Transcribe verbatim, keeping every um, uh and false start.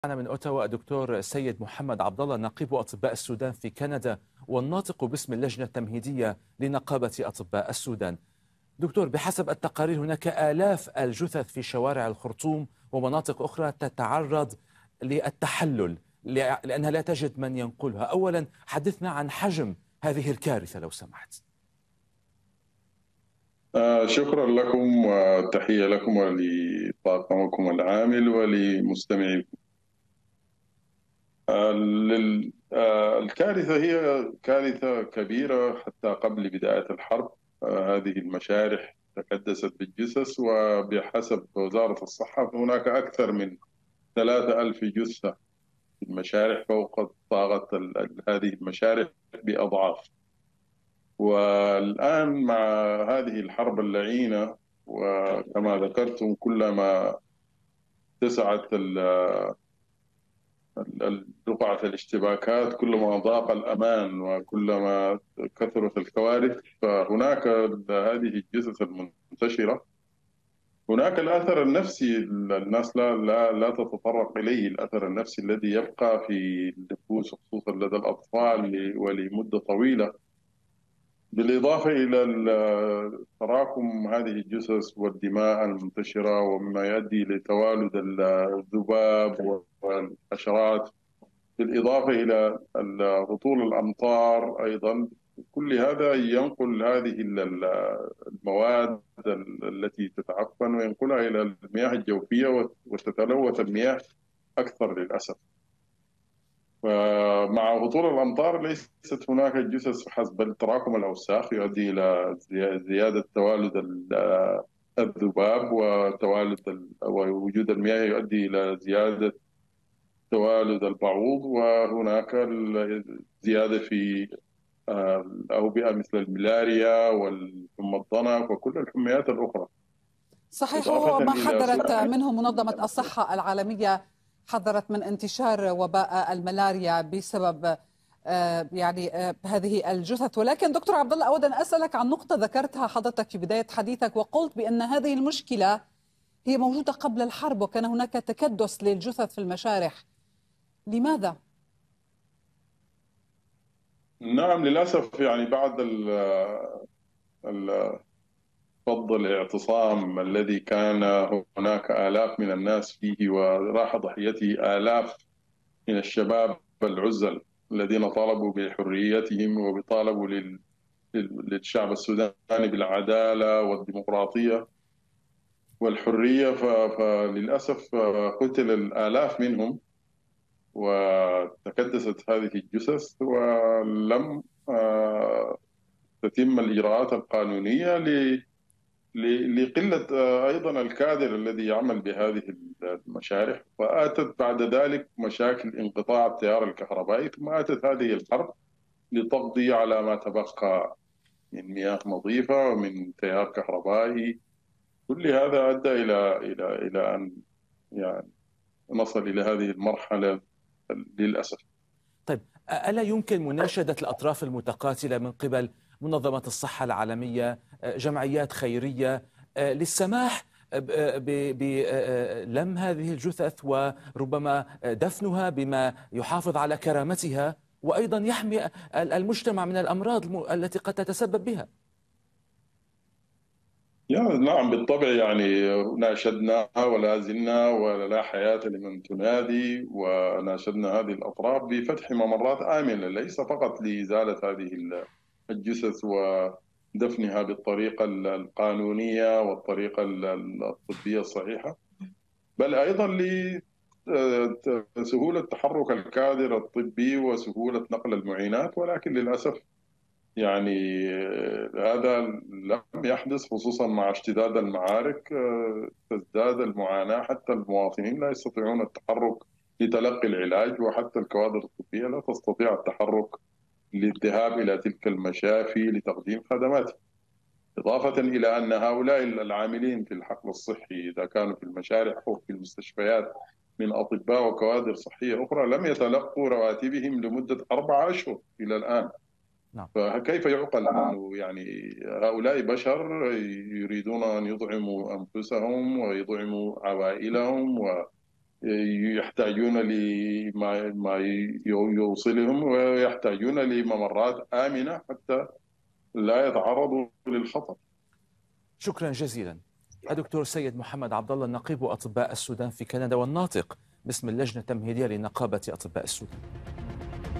أنا من أوتاوا الدكتور السيد محمد عبد الله نقيب أطباء السودان في كندا والناطق باسم اللجنة التمهيدية لنقابة أطباء السودان. دكتور، بحسب التقارير هناك آلاف الجثث في شوارع الخرطوم ومناطق أخرى تتعرض للتحلل لأنها لا تجد من ينقلها. أولا حدثنا عن حجم هذه الكارثة لو سمحت. آه شكرا لكم وتحية لكم ولطاقمكم العامل ولمستمعيكم. آه لل- آه الكارثة هي كارثة كبيرة حتى قبل بداية الحرب. آه هذه المشارح تكدست بالجثث، وبحسب وزارة الصحة هناك أكثر من ثلاثة ألف جثة في المشارح، فوق طاقة ال- ال- هذه المشارح بأضعاف. والآن مع هذه الحرب اللعينة، وكما ذكرتم كلما اتسعت ال- ال- رقعة الاشتباكات كلما ضاق الأمان وكلما كثرت الكوارث. فهناك هذه الجثث المنتشرة، هناك الأثر النفسي الناس لا لا لا تتطرق إليه، الأثر النفسي الذي يبقى في النفوس خصوصا لدى الأطفال ولمدة طويلة، بالإضافة إلى ال- تراكم هذه الجثث والدماء المنتشرة، ومما يؤدي لتوالد الذباب والحشرات، بالإضافة إلى ال- هطول الأمطار أيضا. كل هذا ينقل هذه ال- المواد التي تتعفن وينقلها إلى المياه الجوفية، وتتلوث المياه أكثر للأسف. ومع هطول الأمطار ليست هناك جثث فحسب، بل تراكم الأوساخ يؤدي إلى زيادة توالد ال- الذباب، وتوالد ال- ووجود المياه يؤدي إلى زيادة توالد البعوض، وهناك ال- زيادة في آه، الأوبئة مثل الملاريا والحمى الضنك وكل الحميات الأخرى. صحيح، إضافة وهو ما إلى حذرت سوء. منه منظمة الصحة العالمية، حذرت من انتشار وباء الملاريا بسبب آه، يعني آه، هذه الجثث. ولكن دكتور عبد الله، أود أن أسألك عن نقطة ذكرتها حضرتك في بداية حديثك، وقلت بأن هذه المشكلة هي موجودة قبل الحرب وكان هناك تكدس للجثث في المشارح. لماذا؟ نعم، للأسف يعني بعد ال ال- فض الاعتصام الذي كان هناك آلاف من الناس فيه، وراح ضحيته آلاف من الشباب العزل الذين طالبوا بحريتهم وبيطالبوا لل- لل- للشعب السوداني بالعدالة والديمقراطية والحرية. ف- فللأسف قتل الآلاف منهم وتكدست هذه الجثث، ولم آه، تتم الإجراءات القانونية ل ل- لقلة آه، أيضا الكادر الذي يعمل بهذه المشارح. وآتت بعد ذلك مشاكل انقطاع التيار الكهربائي، ثم آتت هذه الحرب لتقضي على ما تبقى من مياه نظيفة ومن تيار كهربائي. كل هذا أدى إلى إلى إلى أن يعني نصل إلى هذه المرحلة للأسف. طيب، ألا يمكن مناشدة الأطراف المتقاتلة من قبل منظمة الصحة العالمية، جمعيات خيرية، للسماح بلم هذه الجثث وربما دفنها بما يحافظ على كرامتها وأيضا يحمي المجتمع من الأمراض التي قد تتسبب بها؟ يعني نعم بالطبع، يعني ناشدنا ولا زلنا ولا حياة لمن تنادي، وناشدنا هذه الأطراف بفتح ممرات آمنة، ليس فقط لإزالة هذه الجثث ودفنها بالطريقة القانونية والطريقة الطبية الصحيحة، بل أيضا لسهولة تحرك الكادر الطبي وسهولة نقل المعينات. ولكن للأسف يعني آه، هذا لم يحدث، خصوصا مع اشتداد المعارك. آه، تزداد المعاناة، حتى المواطنين لا يستطيعون التحرك لتلقي العلاج، وحتى الكوادر الطبية لا تستطيع التحرك للذهاب إلى تلك المشافي لتقديم خدمات. إضافة إلى أن هؤلاء العاملين في الحقل الصحي إذا كانوا في المشارع أو في المستشفيات من أطباء وكوادر صحية أخرى لم يتلقوا رواتبهم لمدة أربعة أشهر إلى الآن. نعم. فكيف يعقل أنه يعني هؤلاء بشر يريدون أن يطعموا أنفسهم ويطعموا عوائلهم، يحتاجون لما ما يوصلهم، ويحتاجون لممرات آمنة حتى لا يتعرضوا للخطر. شكرا جزيلا. الدكتور سيد محمد عبد الله، نقيب أطباء السودان في كندا والناطق باسم اللجنة التمهيدية لنقابة أطباء السودان.